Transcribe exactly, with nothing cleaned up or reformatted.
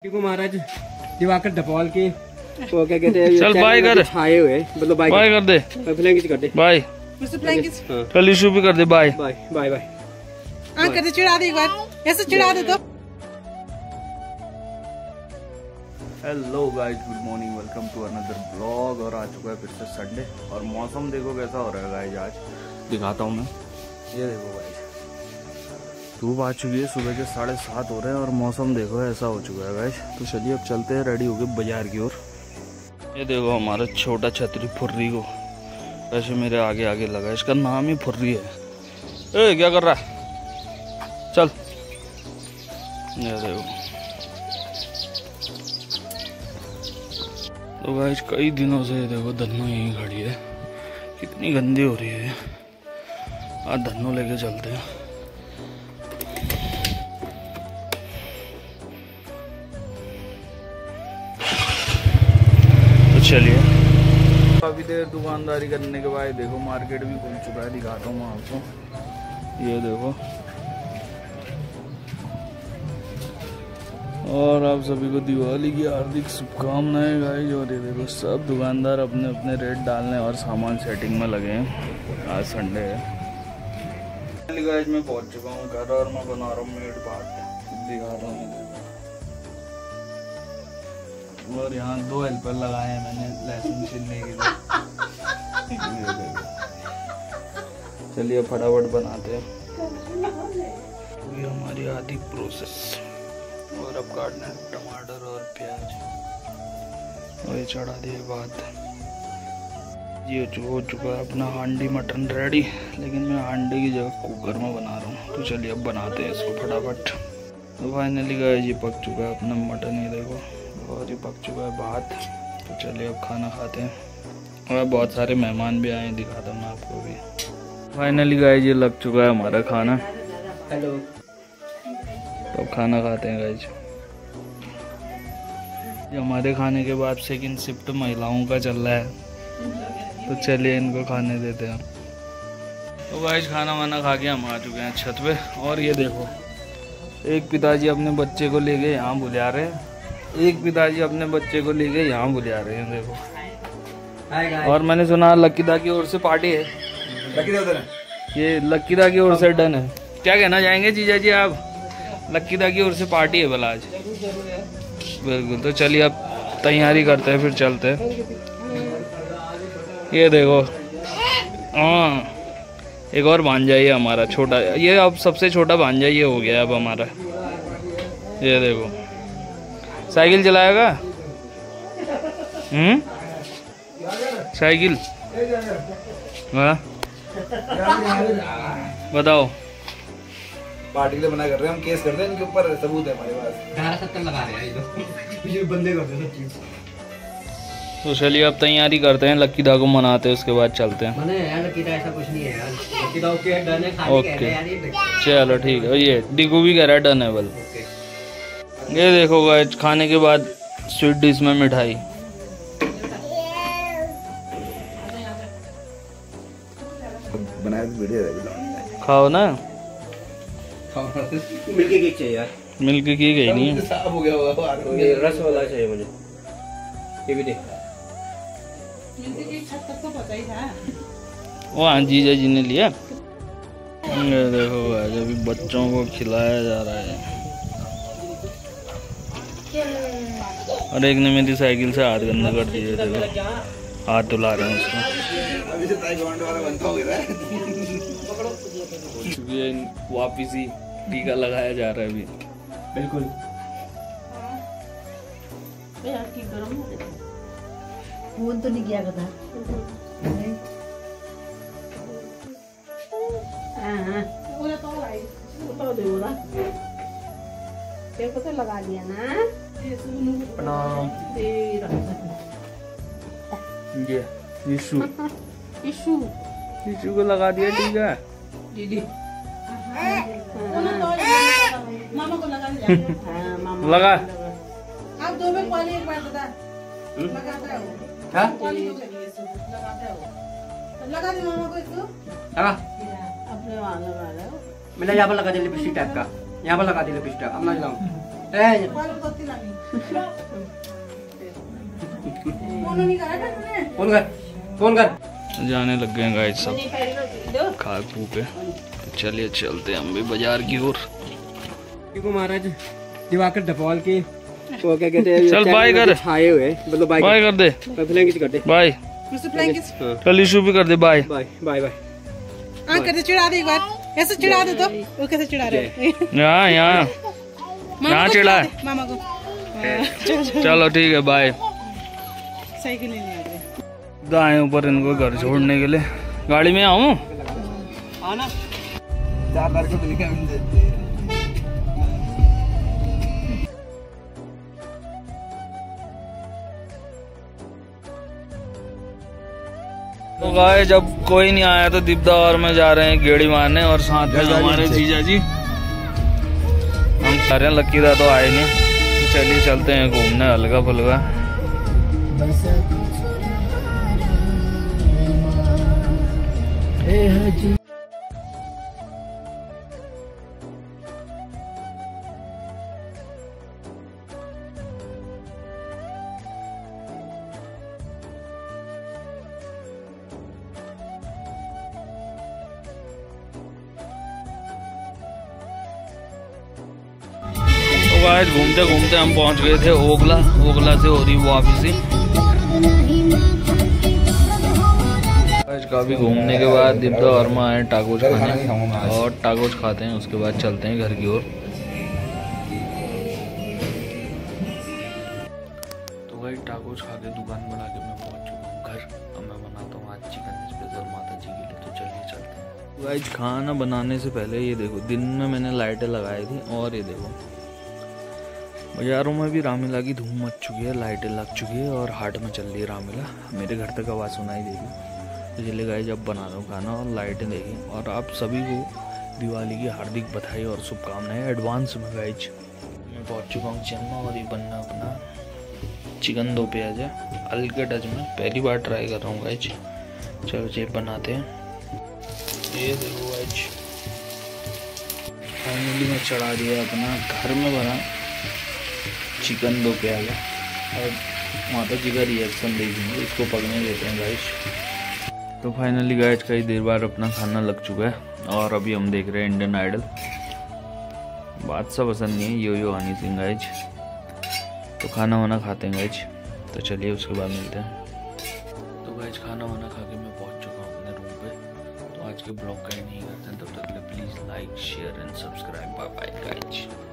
को महाराज दिवाकर ढपौल के वो क्या कहते हैं, चल बाय कर, छाए हुए मतलब बाय बाय कर दे, फ्लैंकिस कर दे, बाय चल इशू भी कर दे, बाय बाय बाय बाय हाँ कर दे, चिढ़ा दे एक बार, ऐसे चिढ़ा दे तो। Hello guys, good morning, welcome to another blog. और आ चुका है फिर से संडे और मौसम देखो कैसा हो रहा है गाइस। आज दिखाता हूँ मैं, ये देखो गाइस, धूप आ चुकी है, सुबह के साढ़े सात हो रहे हैं और मौसम देखो ऐसा हो चुका है गाइस। तो चलिए अब चलते हैं रेडी होके बाजार की ओर। ये देखो हमारा छोटा छतरी फुर्री को वैसे मेरे आगे आगे लगा, इसका नाम ही फुर्री है। ए क्या कर रहा है, चल। ये देखो तो गाइस कई दिनों से देखो धन्नो यहीं खड़ी है, कितनी गंदी हो रही है। आज धन्नो लेके चलते हैं। तो चलिए, काफी देर दुकानदारी करने के बाद देखो मार्केट भी खुल चुका है, दिखाता हूँ मैं आपको। ये देखो, और आप सभी को दिवाली की हार्दिक शुभकामनाएं गाइस। और ये देखो सब दुकानदार अपने अपने रेट डालने और सामान सेटिंग में लगे हैं। आज संडे है गाइस, मैं पहुंच चुका हूँ घर और मैं बना रहा हूँ मीट भात, दिखा रहा हूँ। और यहाँ दो हेल्पर लगाए हैं मैंने लहसुन छीलने के लिए। चलिए फटाफट बनाते हैं, ये हमारी आधी प्रोसेस। और अब काटना है टमाटर और प्याज, और ये चढ़ा दिए बाद। ये हो चुका है अपना हांडी मटन रेडी, लेकिन मैं हांडी की जगह कुकर में बना रहा हूँ। तो चलिए अब बनाते हैं इसको फटाफट। तो फाइनली गाइस ये पक चुका है अपना मटन, ये देखो, और ये पक चुका है भात। तो चलिए अब खाना खाते हैं। और बहुत सारे मेहमान भी आए, दिखाता हूँ मैं आपको भी। फाइनली गाइस ये लग चुका है हमारा खाना। हेलो, तो खाना खाते हैं गाइस। ये हमारे खाने के बाद सेकंड शिफ्ट महिलाओं का चल रहा है, तो चलिए इनको खाने देते हैं। तो गाइस खाना वाना खा के हम आ चुके हैं छत पे। और ये देखो, एक पिताजी अपने बच्चे को लेके यहाँ बुला रहे हैं, एक पिताजी अपने बच्चे को लेके यहाँ बुला रहे हैं, देखो। और मैंने सुना लक्कीदा की ओर से पार्टी है। ये लक्कीदा की ओर से डन है। क्या कहना चाहेंगे जीजा जी आप? लक्कीदा की ओर से पार्टी है भला आज। बिल्कुल, तो चलिए अब तैयारी करते हैं, फिर चलते हैं। ये देखो, हाँ एक और भांजा ये हमारा छोटा, ये अब सबसे छोटा भांजा ये हो गया अब हमारा। ये देखो साइकिल चलाएगा, हम्म साइकिल, हाँ बताओ। पार्टी के लिए मना कर रहे हैं हम, केस करते हैं इनके ऊपर, सबूत है हमारे पास। धारा सत्तर लगा रहे हैं ये तो बंदे करते हैं सब चीज। तो चलिए अब तैयारी करते हैं, लक्कीदा को मनाते हैं, उसके बाद चलते हैं। मने यार लक्कीदा ऐसा कुछ नहीं है यार, लक्कीदा ओके डन है, खाली कह रहे हैं यार ये। चलो ठीक है, ये डिगू भी कह रहा है डन है बल। ये देखो गाइस खाने के बाद स्वीट डिश में मिठाई। बनाया तो वीडियो है, खाओ ना, मिलके केक चाहिए यार, मिलके की गई नहीं है। साफ हो गया होगा, ये रस वाला चाहिए मुझे, ये भी देख। मिलके केक छत तक तो पता ही था। वो हाँ जीजा जी ने लिया। ये देखो गाइस अभी बच्चों को खिलाया जा रहा है, और एक ने मेरी साइकिल से हाथ गंदा कर दिए, देखो हाथ धुला रहे हैं उसको। अभी से ताइक्वांडो वाला बनता हो गया है। ये वापिस ही टीका लगाया जा रहा है अभी। बिल्कुल फोन तो नहीं किया था। तो लगा दिया ना प्रणाम। ये यीशु इशू यीशु को लगा दिया टीका। दीदी मामा को लगा दिया। हाँ, मामा लगा। आप दो में पहले एक बार बता लगाता है वो। हाँ लगाता है वो, लगा दे मामा को इसको। लगा, अपने वहाँ लगा रहा है। मैंने यहाँ पर लगा दिया लिपस्टिक टाइप का, यहाँ पर लगा दिया लिपस्टिक। अब ना चलाऊं। ए कॉल करती लानी फोन नहीं करा था तूने फोन कर फोन कर। जाने लग गए गाइस सब खा पू के। चलिए चलते हैं हम भी बाजार की ओर। को महाराज दिवाकर ढपवाल की वो क्या कहते हैं, चल बाय कर, छाए हुए मतलब बाय बाय कर दे, फ्लैंकिस कर दे बाय मिस्टर फ्लैंकिस। कल इशू भी कर दे बाय बाय बाय बाय। हाँ कर दे, चिढ़ा दे एक बार, ऐसे चिढ़ा दे तो वो कैसे चिढ़ा रहे हैं। यहाँ यहाँ मामा यहाँ को चिढ़ा दे, मामा को। हाँ, चल चल चलो ठीक है बाय। साइकिल लेने आ गए। गाय ऊपर इनको घर छोड़ने के लिए गाड़ी में आऊँ। आना चार बार को लिखा है। तो गाय जब कोई नहीं आया तो दीपदा और मैं जा रहे हैं गेड़ी मारने और साथ में हमारे जीजा जी। हम कह रहे हैं लक्की दा तो आए नहीं, तो चलिए चलते हैं घूमने हल्का फुल्का। आज घूमते घूमते हम पहुंच गए थे ओगला। ओगला से हो रही वापसी। आज काफी घूमने के बाद दीपदा और मैं आए टाकोज खाने और टाकोज खाते हैं, उसके बाद चलते हैं घर की ओर। तो भाई टाकोज खा के दुकान बना के मैं पहुंच चुका हूँ घर। अब मैं बनाता हूँ आज चिकन स्पेशल माता जी के लिए, तो चलिए चलते हैं। भाई खाना बनाने से पहले ये देखो दिन में मैंने लाइटें लगाई थी और ये देखो बाजारों में भी रामलीला की धूम मच चुकी है, लाइटें लग चुकी है और हाट में चल रही है रामलीला। मेरे घर तक आवाज़ सुनाई देगी। तो चलिए गाइस जब बना रहा हूँ खाना और लाइटें देखी। और आप सभी को दिवाली की हार्दिक बधाई और शुभकामनाएं एडवांस में गाइस। मैं पहुँच चुका हूँ चन्ना और ये बनना अपना चिकन दो प्याज है हल्के टच में, पहली बार ट्राई कर रहा हूँ गाइस। चलो चेप बनाते हैं। ये देखो गाइस फाइनली मैं चढ़ा दिया अपना घर में बना चिकन दो प्याज और माता जी का रिएक्शन देखेंगे, इसको पकने देते हैं गाइस। तो फाइनली गाइस कई देर बाद अपना खाना लग चुका है और अभी हम देख रहे हैं इंडियन आइडल। बादशाह पसंद नहीं है, yo yo Honey Singh guys. तो खाना वाना खाते हैं गाइस, तो चलिए उसके बाद मिलते हैं। तो गाइस खाना वाना खा के मैं पहुंच चुका हूँ अपने रूम पे। तो आज के ब्लॉग का ही नहीं करते हैं, तब तक के लिए please like share and subscribe. Bye bye guys.